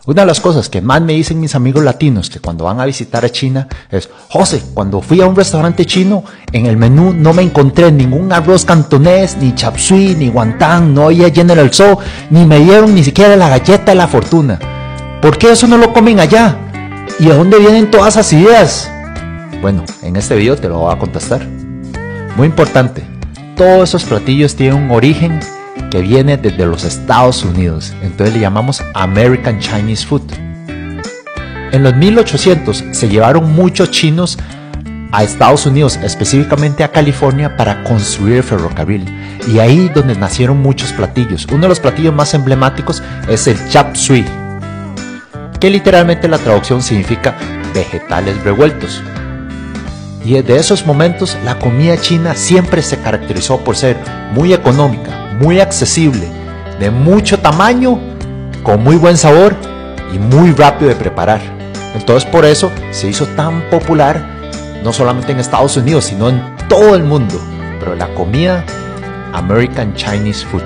Una de las cosas que más me dicen mis amigos latinos que cuando van a visitar a China es: José, cuando fui a un restaurante chino, en el menú no me encontré ningún arroz cantonés, ni chap suey, ni guantán, no había General Tso, ni me dieron ni siquiera la galleta de la fortuna. ¿Por qué eso no lo comen allá? ¿Y de dónde vienen todas esas ideas? Bueno, en este video te lo voy a contestar. Muy importante, todos esos platillos tienen un origen que viene desde los Estados Unidos, entonces le llamamos American Chinese Food. En los 1800 se llevaron muchos chinos a Estados Unidos, específicamente a California, para construir el ferrocarril, y ahí donde nacieron muchos platillos. Uno de los platillos más emblemáticos es el chap suey, que literalmente la traducción significa vegetales revueltos. Y desde esos momentos la comida china siempre se caracterizó por ser muy económica, muy accesible, de mucho tamaño, con muy buen sabor y muy rápido de preparar. Entonces por eso se hizo tan popular, no solamente en Estados Unidos, sino en todo el mundo. Pero la comida American Chinese Food.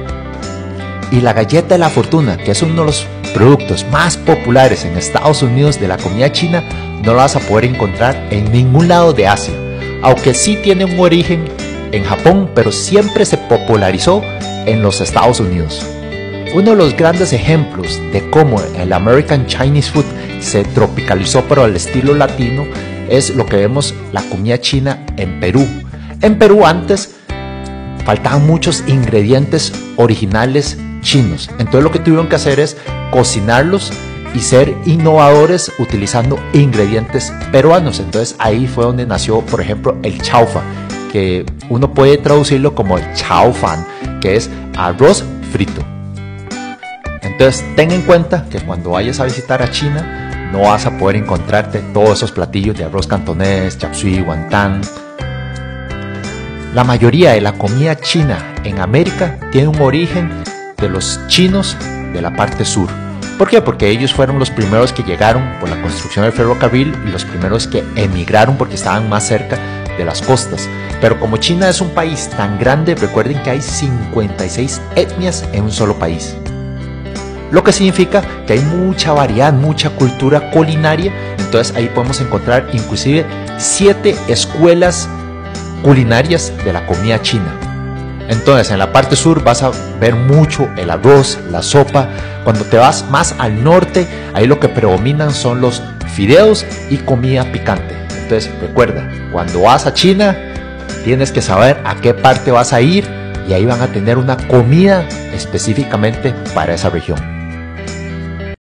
Y la galleta de la fortuna, que es uno de los productos más populares en Estados Unidos de la comida china, no la vas a poder encontrar en ningún lado de Asia, aunque sí tiene un origen en Japón, pero siempre se popularizó en los Estados Unidos. Uno de los grandes ejemplos de cómo el American Chinese Food se tropicalizó para el estilo latino es lo que vemos la comida china en Perú. En Perú antes faltaban muchos ingredientes originales chinos, entonces lo que tuvieron que hacer es cocinarlos y ser innovadores utilizando ingredientes peruanos. Entonces ahí fue donde nació, por ejemplo, el chaufa, que uno puede traducirlo como el chao fan, que es arroz frito. Entonces ten en cuenta que cuando vayas a visitar a China no vas a poder encontrarte todos esos platillos de arroz cantonés, chap suey, guantán. La mayoría de la comida china en América tiene un origen de los chinos de la parte sur. ¿Por qué? Porque ellos fueron los primeros que llegaron por la construcción del ferrocarril y los primeros que emigraron porque estaban más cerca de las costas. Pero como China es un país tan grande, recuerden que hay 56 etnias en un solo país, lo que significa que hay mucha variedad, mucha cultura culinaria. Entonces ahí podemos encontrar inclusive 7 escuelas culinarias de la comida china. Entonces en la parte sur vas a ver mucho el arroz, la sopa. Cuando te vas más al norte, ahí lo que predominan son los fideos y comida picante. Entonces recuerda, cuando vas a China tienes que saber a qué parte vas a ir, y ahí van a tener una comida específicamente para esa región.